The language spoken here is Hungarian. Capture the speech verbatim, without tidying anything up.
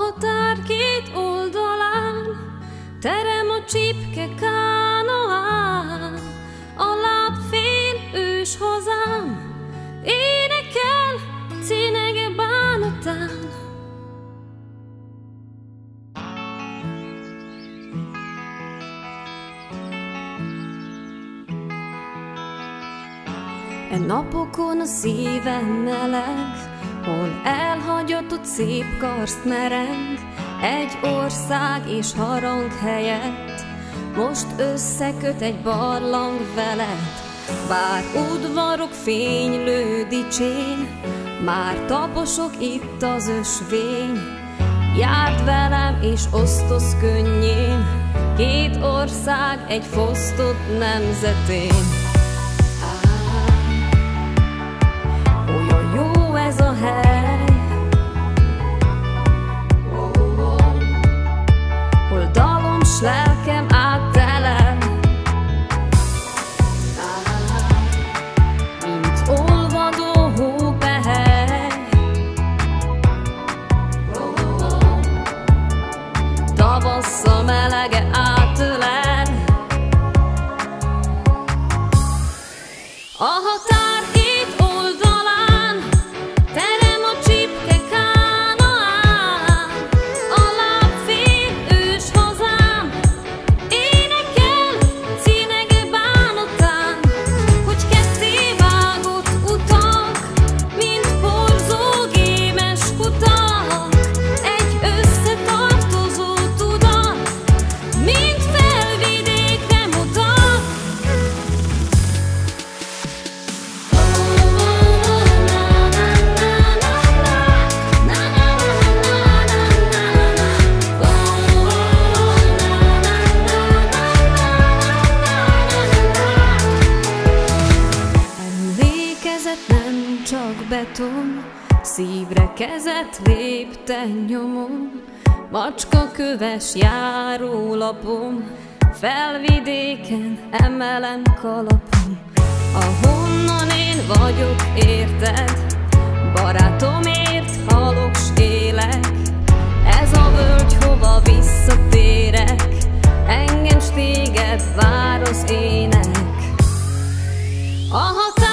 határ két oldalán terem a csipke kánoán, a lábfél ős hazám énekel cinege bánatán. E napokon a szívem meleg, hol elhagyatott szép karszt mereng, egy ország és harang helyett most összeköt egy barlang veled. Bár udvarok fénylő dicsén, már taposok itt az ösvény. Járd velem és osztoz könnyén, két ország egy fosztott nemzetén. Olyan jó ez a hely, hol dalom s lelkem áttelel, mint olvadó hópehely. Tavasszal melege átölel, a határ két oldalán terem a csipke kánoán, a lábfél ős hazám énekel cinege bánatán, hogy ketté vágott utak, mint porzó gémes kutak, egy összetartozó tudat, mint felvidékre mutat. Emlékezet nem csak beton, szívre kezet lépten nyomom, macska köves járólapom, felvidéken emelem kalapom. Ahonnan én vagyok, érted? Barátomért halok s élek, ez a völgy, hova visszatérek, engem s téged vár az ének. A határ